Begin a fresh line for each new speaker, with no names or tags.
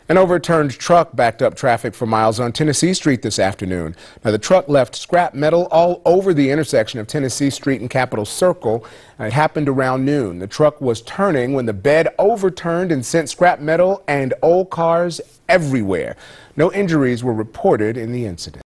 An overturned truck backed up traffic for miles on Tennessee Street this afternoon. Now, the truck left scrap metal all over the intersection of Tennessee Street and Capitol Circle. It happened around noon. The truck was turning when the bed overturned and sent scrap metal and old cars everywhere. No injuries were reported in the incident.